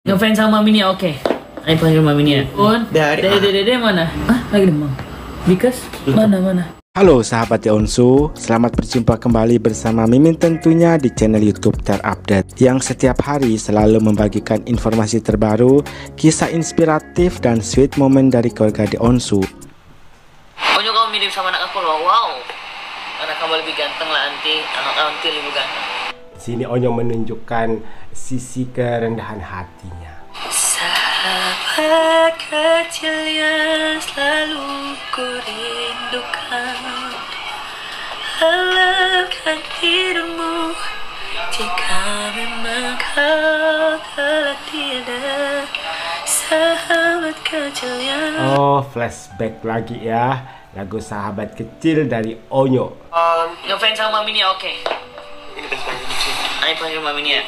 Ngefans sama Mami Nia, oke. Ayo panggil Mami Nia. Bun, Dede mana? Ah, lagi demam. Because mana? Halo sahabat Onsu, selamat berjumpa kembali bersama Mimin tentunya di channel YouTube Terupdate yang setiap hari selalu membagikan informasi terbaru, kisah inspiratif dan sweet moment dari keluarga di Onsu. Onyo, kamu mirip sama anak aku loh, wow. Anak kamu lebih ganteng lah, anak anti lebih ganteng. Sini Onyo menunjukkan sisi kerendahan hatinya. Sahabat kecil yang selalu ku rindukan, halalkan tidurmu jika memang kau telah tiada. Sahabat kecil yang... Oh, flashback lagi ya. Lagu Sahabat Kecil dari Onyo. Ngefans sama Mami Nia, oke. Ayo panggil Mami Nia.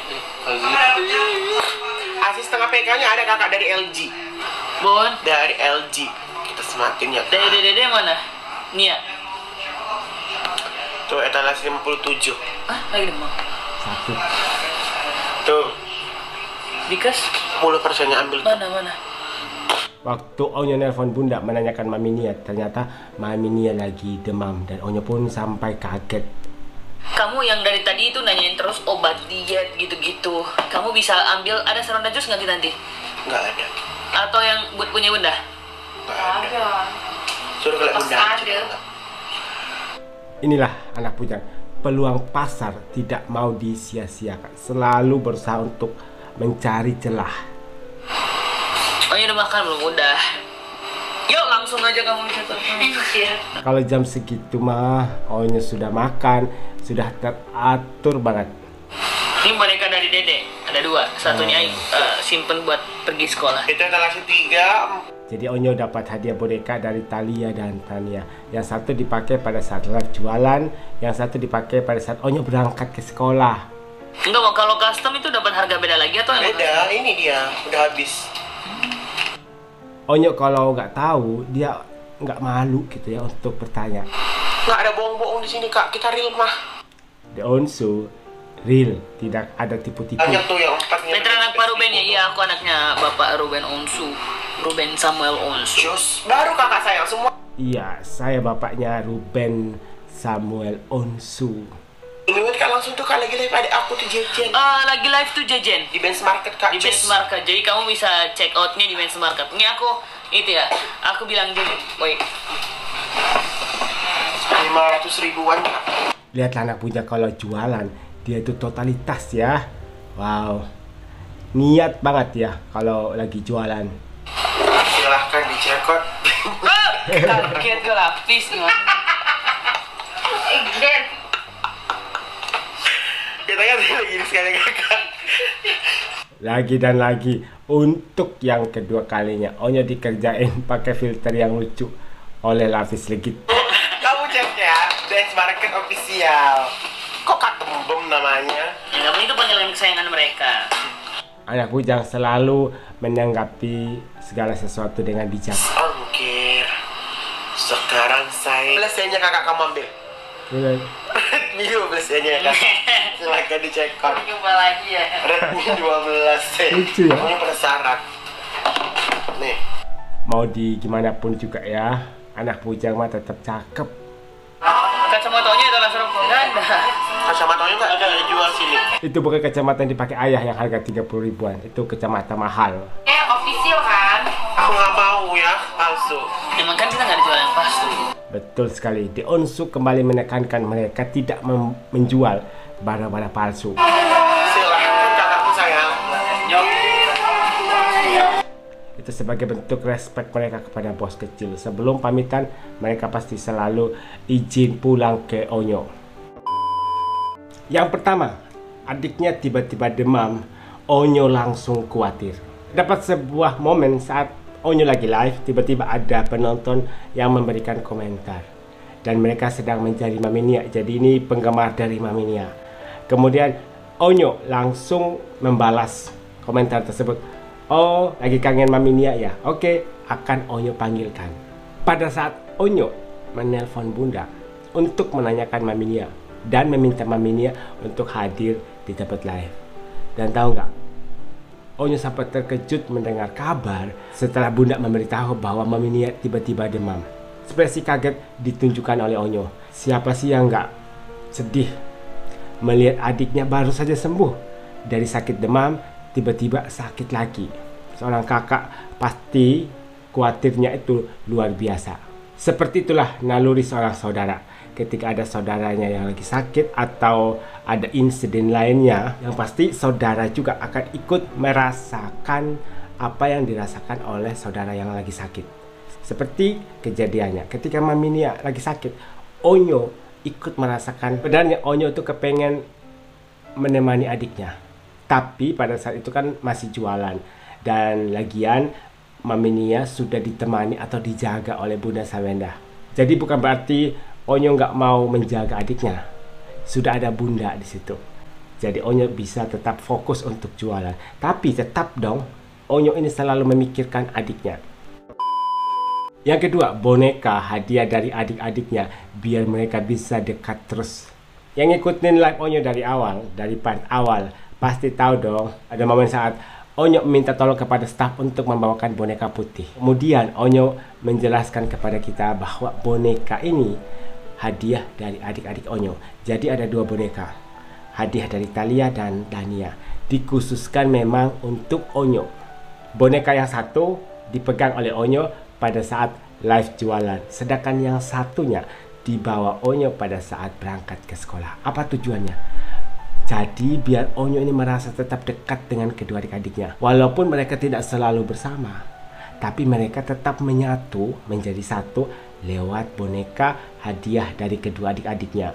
Asis setengah PK-nya ada kakak dari LG. Bun, Dari LG. Kita semakin ya. Dede mana? Nia. Tuh etalase 57. Ah, lagi demam. Sakit. Tuh Because 10%-nya ambil. mana? Waktu Onyo nelpon bunda menanyakan Mami Nia, ternyata Mami Nia lagi demam dan Onyo pun sampai kaget. Kamu yang dari tadi itu nanyain terus obat diet gitu-gitu. Kamu bisa ambil, ada Seronda Jus nggak nanti? Nggak ada. Atau yang punya bunda? Nggak ada. Suruh kalau bunda aja. Inilah anak bujang. Peluang pasar tidak mau disia-siakan. Selalu berusaha untuk mencari celah. Oh ya, udah makan belum? Udah. Yuk langsung aja kamu bisa telepon. Kalau jam segitu mah Onyo sudah makan, sudah teratur banget. Ini boneka dari Dede, ada dua. Satunya simpen buat pergi sekolah. Itu etalase 3. Jadi Onyo dapat hadiah boneka dari Thalia dan Tania. Yang satu dipakai pada saat live jualan, yang satu dipakai pada saat Onyo berangkat ke sekolah. Enggak mau, kalau custom itu dapat harga beda lagi atau emang? Beda, ini dia udah habis. Onyo kalau nggak tahu, dia nggak malu gitu ya untuk bertanya. Nggak ada bohong-bohong di sini kak, kita real mah. The Onsu real, tidak ada tipu-tipu. Banyak tuh yang 4 nya. Petra anak Pak Ruben ya? Iya, aku anaknya Bapak Ruben Onsu. Ruben Samuel Onsu. Jus, baru kakak sayang semua. Iya, saya bapaknya Ruben Samuel Onsu. Ini kak langsung tuh kak lagi live adik aku tuh Jejen. Lagi live tuh Jejen. Di Benz Market kak. Di Benz Market, jadi kamu bisa check outnya di Benz Market. Ini aku itu ya, aku bilang jadi, woi, 500 ribuan kak. Lihatlah anak punya kalau jualan, dia itu totalitas ya. Wow, niat banget ya kalau lagi jualan. Silahkan dicekot. kaget gue lapis nih. Kita kan lagi sekali kakak. Lagi dan lagi, untuk yang kedua kalinya Onyo dikerjain pakai filter yang lucu oleh Lapis Legit. Kamu cek ya, Benz Market official. Kok kak Tembem namanya? Ya, itu panggilan kesayangan mereka. Anak bujang selalu menanggapi segala sesuatu dengan bijak. Ongkir. Sekarang saya belesenya kakak kamu ambil. Biu belesenya kakak. Silahkan dicekot. Coba lagi ya. Redmi 12 Lucu ya? Ini persyarat. Nih. Mau di gimana pun juga ya, anak bujang mah tetap cakep. Kacamatanya itu langsung nggak ada. Kacamatanya nggak ada jual sini. Itu bukan kacamata yang dipakai ayah yang harga 30 ribuan. Itu kacamata mahal. Official kan? Aku nggak mau ya, palsu. Emang kan kita nggak ada jualan palsu. Betul sekali. The Onsu kembali menekankan mereka tidak menjual barang-barang palsu. Silahkan kakakku sayang. Yuk. Itu sebagai bentuk respek mereka kepada bos kecil. Sebelum pamitan, mereka pasti selalu izin pulang ke Onyo. Yang pertama, adiknya tiba-tiba demam. Onyo langsung khawatir. Dapat sebuah momen saat Onyo lagi live, tiba-tiba ada penonton yang memberikan komentar. Dan mereka sedang mencari Mami Nia. Jadi ini penggemar dari Mami Nia. Kemudian Onyo langsung membalas komentar tersebut. Oh, lagi kangen Mami Nia ya? Oke, akan Onyo panggilkan. Pada saat Onyo menelpon bunda untuk menanyakan Mami Nia dan meminta Mami Nia untuk hadir di tempat live. Dan tahu nggak? Onyo sampai terkejut mendengar kabar setelah bunda memberitahu bahwa Mami Nia tiba-tiba demam. Ekspresi kaget ditunjukkan oleh Onyo. Siapa sih yang nggak sedih melihat adiknya baru saja sembuh dari sakit demam, tiba-tiba sakit lagi. Seorang kakak pasti khawatirnya itu luar biasa. Seperti itulah naluri seorang saudara. Ketika ada saudaranya yang lagi sakit atau ada insiden lainnya, yang pasti saudara juga akan ikut merasakan apa yang dirasakan oleh saudara yang lagi sakit. Seperti kejadiannya ketika Mami Nia lagi sakit, Onyo ikut merasakan. Sebenarnya Onyo itu kepengen menemani adiknya, tapi pada saat itu kan masih jualan, dan lagian Mami Nia sudah ditemani atau dijaga oleh Bunda Sawenda. Jadi bukan berarti Onyo nggak mau menjaga adiknya, sudah ada bunda di situ. Jadi Onyo bisa tetap fokus untuk jualan. Tapi tetap dong, Onyo ini selalu memikirkan adiknya. Yang kedua, boneka hadiah dari adik-adiknya biar mereka bisa dekat terus. Yang ngikutin live Onyo dari awal, dari part awal, pasti tahu dong ada momen saat Onyo minta tolong kepada staf untuk membawakan boneka putih. Kemudian Onyo menjelaskan kepada kita bahwa boneka ini hadiah dari adik-adik Onyo. Jadi ada dua boneka, hadiah dari Thalia dan Dania, dikhususkan memang untuk Onyo. Boneka yang satu dipegang oleh Onyo pada saat live jualan, sedangkan yang satunya dibawa Onyo pada saat berangkat ke sekolah. Apa tujuannya? Jadi biar Onyo ini merasa tetap dekat dengan kedua adik-adiknya. Walaupun mereka tidak selalu bersama, tapi mereka tetap menyatu menjadi satu lewat boneka hadiah dari kedua adik-adiknya.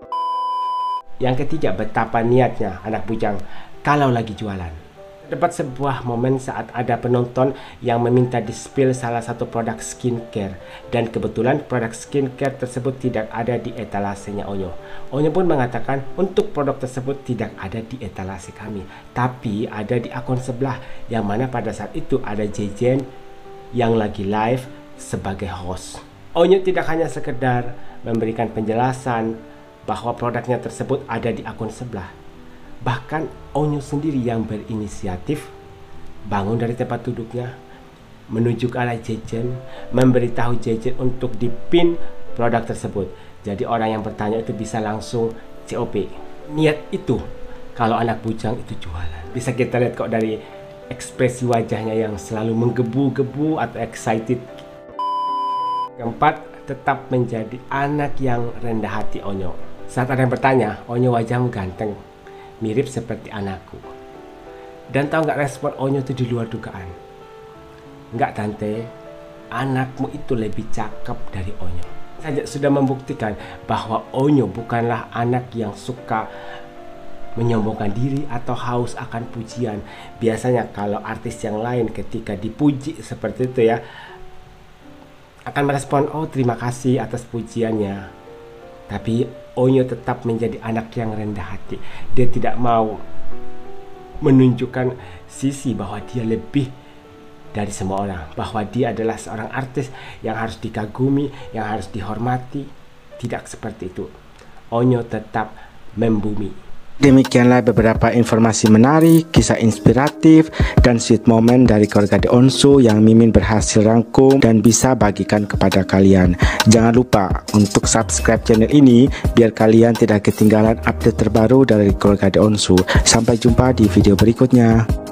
Yang ketiga, betapa niatnya anak bujang kalau lagi jualan. Dapat sebuah momen saat ada penonton yang meminta di-spill salah satu produk skincare, dan kebetulan produk skincare tersebut tidak ada di etalasenya Onyo. Onyo pun mengatakan untuk produk tersebut tidak ada di etalase kami, tapi ada di akun sebelah, yang mana pada saat itu ada Jejen yang lagi live sebagai host. Onyo tidak hanya sekedar memberikan penjelasan bahwa produknya tersebut ada di akun sebelah. Bahkan Onyo sendiri yang berinisiatif bangun dari tempat duduknya, menuju ke arah Jejen, memberitahu Jejen untuk dipin produk tersebut. Jadi orang yang bertanya itu bisa langsung COP. Niat itu kalau anak bujang itu jualan. Bisa kita lihat kok dari ekspresi wajahnya yang selalu menggebu-gebu atau excited. Keempat, tetap menjadi anak yang rendah hati Onyo. Saat ada yang bertanya, Onyo wajahmu ganteng, mirip seperti anakku. Dan tahu nggak respon Onyo itu di luar dugaan? Nggak tante, anakmu itu lebih cakep dari Onyo. Saja sudah membuktikan bahwa Onyo bukanlah anak yang suka menyombongkan diri atau haus akan pujian. Biasanya kalau artis yang lain ketika dipuji seperti itu ya, akan merespon, oh terima kasih atas pujiannya. Tapi Onyo tetap menjadi anak yang rendah hati. Dia tidak mau menunjukkan sisi bahwa dia lebih dari semua orang, bahwa dia adalah seorang artis yang harus dikagumi, yang harus dihormati. Tidak seperti itu. Onyo tetap membumi. Demikianlah beberapa informasi menarik, kisah inspiratif, dan sweet moment dari keluarga Deonsu yang Mimin berhasil rangkum dan bisa bagikan kepada kalian. Jangan lupa untuk subscribe channel ini biar kalian tidak ketinggalan update terbaru dari keluarga Deonsu. Sampai jumpa di video berikutnya.